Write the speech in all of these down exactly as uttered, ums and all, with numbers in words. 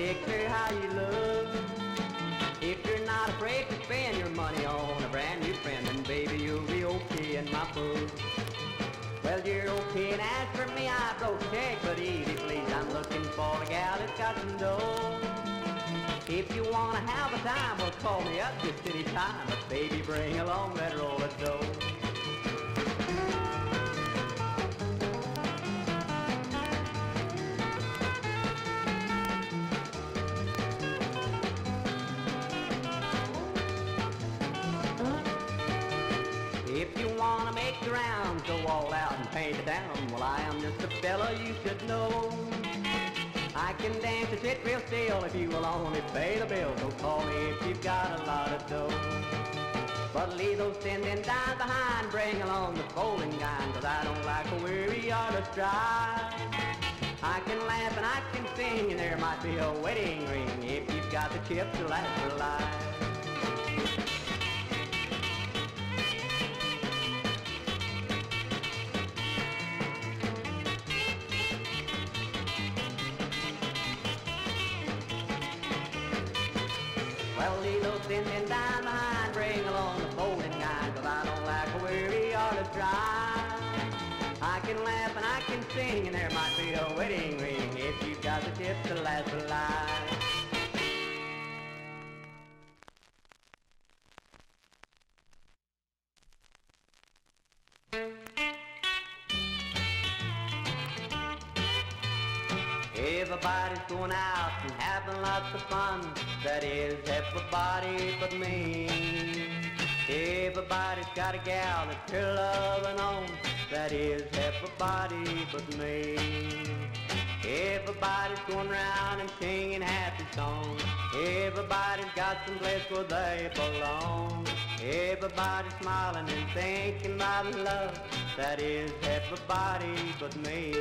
picture how you look. If you're not afraid to spend your money on a brand new friend, then baby you'll be okay in my book. Well, you're okay, and as for me, I broke check, but easy please, I'm looking for a gal that's got some dough. If you wanna have a time, well call me up just any time, but baby bring along that roll of dough. If you wanna make the rounds, go all out and paint it down. Well, I am just a fella you should know. I can dance and sit real still if you will only pay the bill. So call me if you've got a lot of dough. But leave those ten and dimes behind, bring along the folding kind, 'cause I don't like a weary artist dry. I can laugh and I can sing, and there might be a wedding ring if you've got the chips to last your life. Well, leave those ten and dime behind, bring along the folding kind, 'cause I don't like a weary artist dry. I can laugh and I can sing, and there might be a wedding ring if you've got the tips to last a life. Everybody's going out and having lots of fun. That is everybody but me. Everybody's got a gal that they're loving on. That is everybody but me. Everybody's going round and singing happy songs. Everybody's got some place where they belong. Everybody's smiling and thinking about love. That is everybody but me.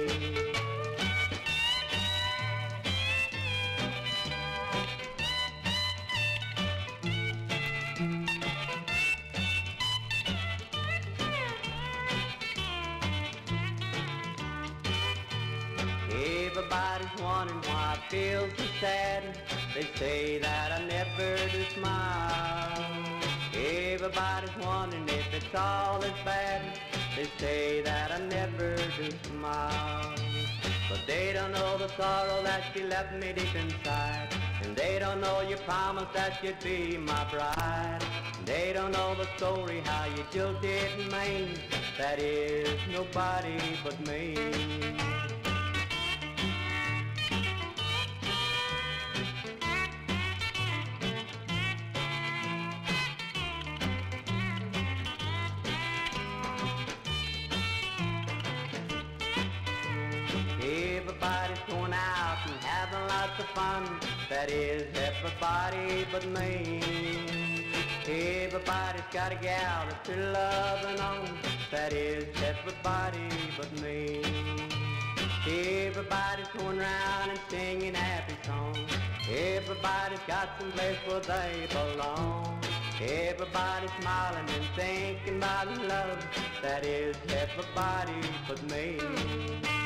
Everybody's wondering why I feel so sad. They say that I never do smile. Everybody's wondering if it's all as bad. They say that I never do smile. But they don't know the sorrow that she left me deep inside. And they don't know you promised that you'd be my bride. And they don't know the story how you jilted me. That is nobody but me. Everybody's going out and having lots of fun. That is everybody but me. Everybody's got a gal that they're loving on. That is everybody but me. Everybody's going round and singing happy songs. Everybody's got some place where they belong. Everybody's smiling and thinking about love. That is everybody but me.